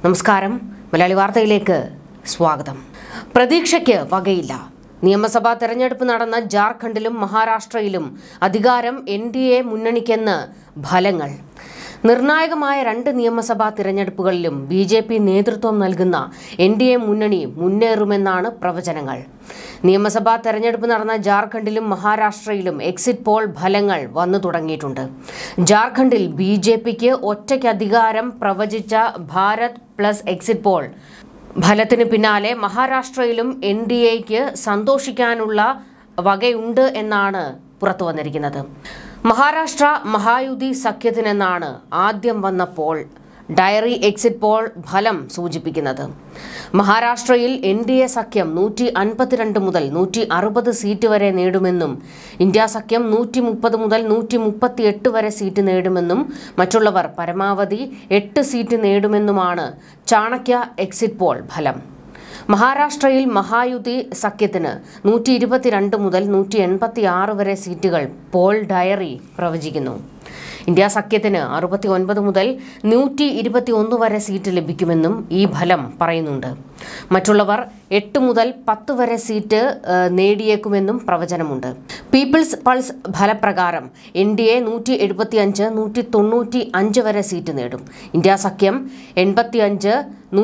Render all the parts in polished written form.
നമസ്കാരം. മലയാളി വാർത്തയിലേക്ക് സ്വാഗതം. പ്രതീക്ഷയ്ക്ക് വകയില്ല. നിയമസഭാ തെരഞ്ഞെടുപ്പ് നടന്ന ജാർഖണ്ഡിലും മഹാരാഷ്ട്രയിലും അധികാരം NDA മുന്നണിക്കെന്ന് ഫലങ്ങൾ. നിർണായകമായ 2 നിയമസഭാ തിരഞ്ഞെടുപ്പുകളിലും BJP നേതൃത്വം നൽകുന്ന NDA മുന്നണി മുന്നേറുമെന്നാണ് പ്രവചനങ്ങൾ. നിയമസഭാ തെരഞ്ഞെടുപ്പ് നടന്ന ജാർഖണ്ഡിലും മഹാരാഷ്ട്രയിലും എക്സിറ്റ് പോൾ ഫലങ്ങൾ വന്നു തുടങ്ങിയിട്ടുണ്ട്. ജാർഖണ്ഡിൽ BJPക്ക് ഒറ്റയ്ക്ക് അധികാരം പ്രവചിച്ച ഭാരത് പ്ലസ് എക്സിറ്റ് പോൾ ഫലത്തിന് പിന്നാലെ മഹാരാഷ്ട്രയിലും NDAയ്ക്ക് സന്തോഷിക്കാനുള്ള വകയുണ്ട് എന്നാണ് പുറത്തു വന്നിരിക്കുന്നത്. മഹാരാഷ്ട്ര മഹായുതി സഖ്യത്തിനെന്നാണ് ആദ്യം വന്ന പോൾ ഡയറി എക്സിറ്റ് പോൾ ഫലം സൂചിപ്പിക്കുന്നത്. മഹാരാഷ്ട്രയിൽ NDA സഖ്യം 152 മുതൽ 160 സീറ്റ് വരെ നേടുമെന്നും ഇന്ത്യ സഖ്യം 130 മുതൽ 138 വരെ സീറ്റ് നേടുമെന്നും മറ്റുള്ളവർ പരമാവധി 8 സീറ്റ് നേടുമെന്നുമാണ് ചാണക്യ എക്സിറ്റ് പോൾ ഫലം. മഹാരാഷ്ട്രയിൽ മഹായുതി സഖ്യത്തിന് 122 മുതൽ 186 വരെ സീറ്റുകൾ പോൾ ഡയറി പ്രവചിക്കുന്നു. ഇന്ത്യ സഖ്യത്തിന് 69 മുതൽ 121 വരെ സീറ്റ് ലഭിക്കുമെന്നും ഈ ഫലം പറയുന്നുണ്ട്. മറ്റുള്ളവർ 8 മുതൽ 10 വരെ സീറ്റ് നേടിയേക്കുമെന്നും പ്രവചനമുണ്ട്. പീപ്പിൾസ് പൾസ് ഫലപ്രകാരം NDA 175, 195 വരെ സീറ്റ് നേടും. ഇന്ത്യ സഖ്യം 85,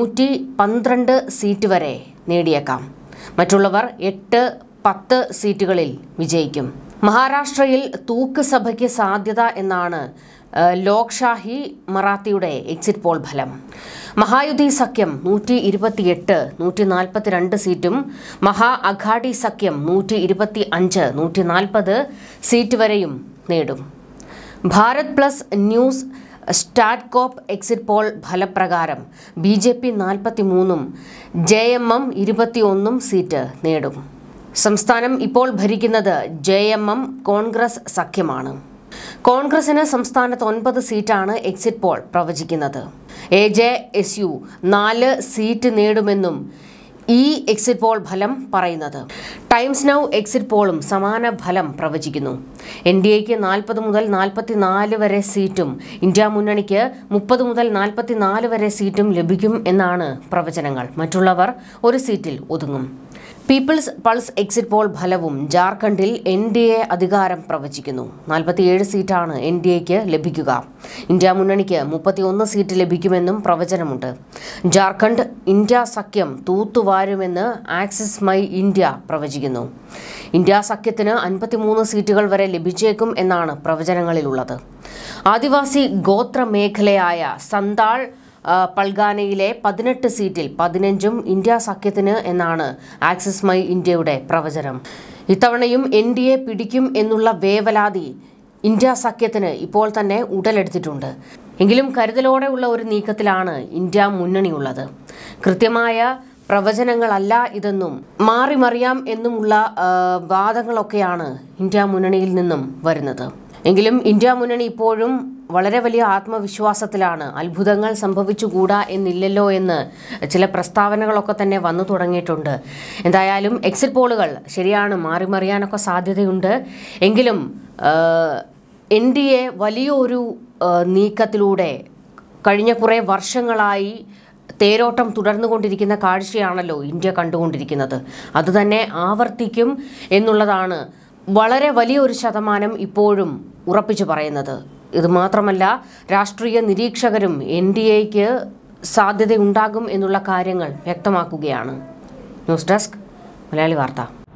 112 സീറ്റ് വരെ നേടിയേക്കാം. മറ്റുള്ളവർ 8, 10 സീറ്റുകളിൽ വിജയിക്കും. മഹാരാഷ്ട്രയിൽ തൂക്ക് സഭയ്ക്ക് സാധ്യത എന്നാണ് ലോക്ഷാഹി മറാത്തിയുടെ എക്സിറ്റ് പോൾ ഫലം. മഹായുതി സഖ്യം 128, 142 സീറ്റും മഹാ അഘാഡി സഖ്യം 125, 140 സീറ്റ് വരെയും നേടും. ഭാരത് പ്ലസ് ന്യൂസ് സ്റ്റാറ്റ്കോപ്പ് എക്സിറ്റ് പോൾ ഫലപ്രകാരം BJP 43, JMM 21 സീറ്റ് നേടും. സംസ്ഥാനം ഇപ്പോൾ ഭരിക്കുന്നത് JMM കോൺഗ്രസ് സഖ്യമാണ്. കോൺഗ്രസിന് സംസ്ഥാനത്ത് 9 സീറ്റാണ് എക്സിറ്റ് പോൾ പ്രവചിക്കുന്നത്. AJSU 4 സീറ്റ് നേടുമെന്നും ഈ എക്സിറ്റ് പോൾ ഫലം പറയുന്നത്. ടൈംസ് നൗ എക്സിറ്റ് പോളും സമാന ഫലം പ്രവചിക്കുന്നു. NDAയ്ക്ക് 40 മുതൽ 44 വരെ സീറ്റും ഇന്ത്യ മുന്നണിക്ക് 30 മുതൽ 44 വരെ സീറ്റും ലഭിക്കും എന്നാണ് പ്രവചനങ്ങൾ. മറ്റുള്ളവർ 1 സീറ്റിൽ ഒതുങ്ങും. പീപ്പിൾസ് പൾസ് എക്സിറ്റ് പോൾ ഫലവും ജാർഖണ്ഡിൽ NDA അധികാരം പ്രവചിക്കുന്നു. 47 സീറ്റാണ് NDAയ്ക്ക് ലഭിക്കുക. ഇന്ത്യ മുന്നണിക്ക് 31 സീറ്റ് ലഭിക്കുമെന്നും പ്രവചനമുണ്ട്. ജാർഖണ്ഡ് ഇന്ത്യ സഖ്യം തൂത്തുവാരുമെന്ന് ആക്സിസ് മൈ ഇന്ത്യ പ്രവചിക്കുന്നു. ഇന്ത്യ സഖ്യത്തിന് 53 സീറ്റുകൾ വരെ ലഭിച്ചേക്കും എന്നാണ് പ്രവചനങ്ങളിലുള്ളത്. ആദിവാസി ഗോത്ര മേഖലയായ സന്താൾ പൾഗാനയിലെ 18 സീറ്റിൽ 15ഉം ഇന്ത്യ സഖ്യത്തിന് എന്നാണ് ആക്സിസ് മൈ ഇന്ത്യയുടെ പ്രവചനം. ഇത്തവണയും NDA പിടിക്കും എന്നുള്ള വേവലാതി ഇന്ത്യ സഖ്യത്തിന് ഇപ്പോൾ തന്നെ ഉടലെടുത്തിട്ടുണ്ട്. എങ്കിലും കരുതലോടെയുള്ള ഒരു നീക്കത്തിലാണ് ഇന്ത്യ മുന്നണിയുള്ളത്. കൃത്യമായ പ്രവചനങ്ങളല്ല ഇതെന്നും മാറിമറിയാം എന്നുമുള്ള വാദങ്ങളൊക്കെയാണ് ഇന്ത്യ മുന്നണിയിൽ നിന്നും വരുന്നത്. എങ്കിലും ഇന്ത്യ മുന്നണി ഇപ്പോഴും വളരെ വലിയ ആത്മവിശ്വാസത്തിലാണ്. അത്ഭുതങ്ങൾ സംഭവിച്ചുകൂടാ എന്നില്ലല്ലോ എന്ന് ചില പ്രസ്താവനകളൊക്കെ തന്നെ വന്നു തുടങ്ങിയിട്ടുണ്ട്. എന്തായാലും എക്സിറ്റ് പോളുകൾ ശരിയാണ്, മാറിമറിയാനൊക്കെ സാധ്യതയുണ്ട്. എങ്കിലും NDA വലിയൊരു നീക്കത്തിലൂടെ കഴിഞ്ഞ കുറേ വർഷങ്ങളായി തേരോട്ടം തുടർന്നുകൊണ്ടിരിക്കുന്ന കാഴ്ചയാണല്ലോ ഇന്ത്യ കണ്ടുകൊണ്ടിരിക്കുന്നത്. അതുതന്നെ ആവർത്തിക്കും എന്നുള്ളതാണ് വളരെ വലിയൊരു ശതമാനം ഇപ്പോഴും ഉറപ്പിച്ചു പറയുന്നത്. ഇത് മാത്രമല്ല, രാഷ്ട്രീയ നിരീക്ഷകരും NDAയ്ക്ക് സാധ്യതയുണ്ടാകും എന്നുള്ള കാര്യങ്ങൾ വ്യക്തമാക്കുകയാണ്. ന്യൂസ് ഡെസ്ക്, മലയാളി വാർത്ത.